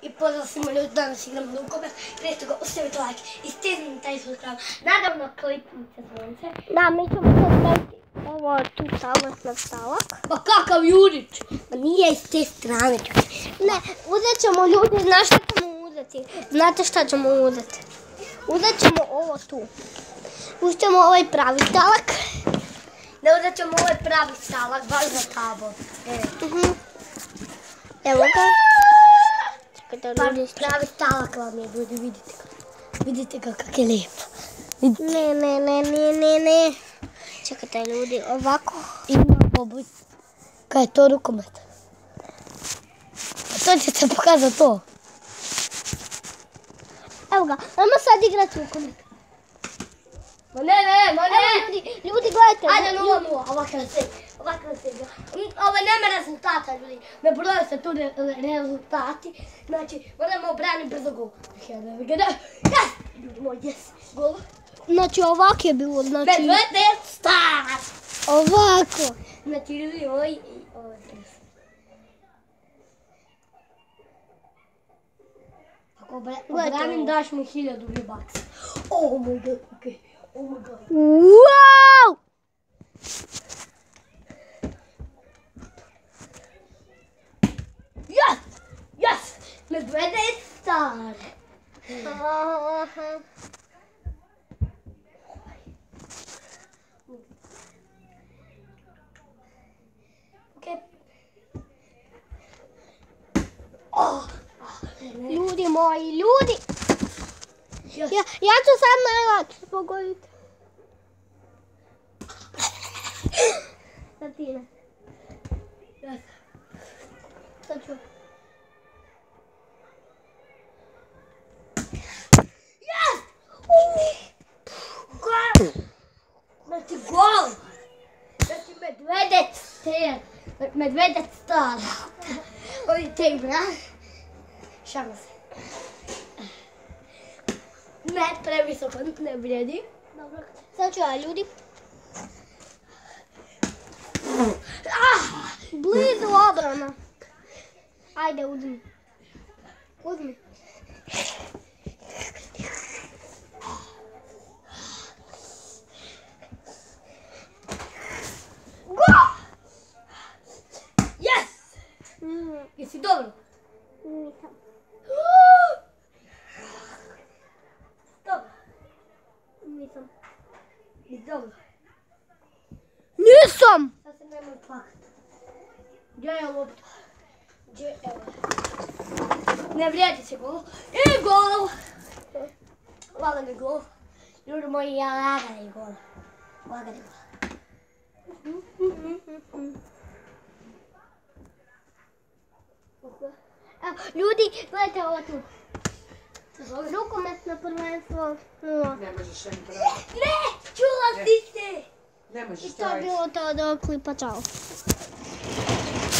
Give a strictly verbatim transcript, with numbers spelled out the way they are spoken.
I pozdrav svima ljudi, danas igramo Rukomet. Prije toga ostavite like i stisnite taj subscribe. Naravno kliknite zvonce. Da, mi ćemo sad staviti ovo tu stalak na stalak. Pa kakav Jurić? Pa nije iz te strane. Ne, uzet ćemo ljudi, znaš šta ćemo uzeti? Znate šta ćemo uzeti? Uzet ćemo ovo tu. Uzet ćemo ovaj pravi stalak. Ne, uzet ćemo ovaj pravi stalak, baš za tabor. Evo ga. Pravi stalak vam je, ljudi, vidite ga. Vidite ga kak je lijepo. Ne, ne, ne, ne, ne, ne. Čekajte ljudi, ovako. Ima poboj. Kaj je to Rukomet? A to će se pokazati to. Evo ga, ajmo sad igrati Rukomet. Ma ne, ne, ma ne. Ljudi, ljudi gledajte. Ajde, nula nula, ovako nas se, ovako nas se igra. Ovo nema rezultata, ljudi. Ne broje se tu rezultati. Znači, moramo obraniti brzo gol. Jes! Ljudi moji, jes! Gol. Znači, ovako je bilo, znači... Medvedet star! Ovako. Znači, ljudi, ovo i ovo je tres. Ako obranim, daš mi hiljadu ljubaca. Oh moj god, okej. Oh my god. Wow! Yes! Yes! Medvedet star! Okej. Oh! Ljudi moji, ljudi! Ja, ja ću sad najlakše pogoditi. Sad ti ne. Yes. Sad ću. Yes! Gol! Znači gol! Znači medvedet star. Medvedet star. Ovi te bra. Šalim se. Ne, previsoko, ne vrijedi. Dobro, sad ću ja ljudi. Blizu obrana. Ajde, uzmi. Uzmi. Go! Yes! Jesi dobro? Nisam. Dobro. Nisam. Jesi dobro? Nisam! Sad se nemoj plakat. Gdje je lopta? Gdje je, evo. Ne vrijedi se gol. I gol! Lagani gol. Ljudi moji, ja lagani gol. Lagani gol. Evo, ljudi, gledajte ovo tu. Rukometno prvenstvo. Ne možeš jednu pravo. Ne! Čula si se! Ne možeš I to je bilo to do klipa, čao.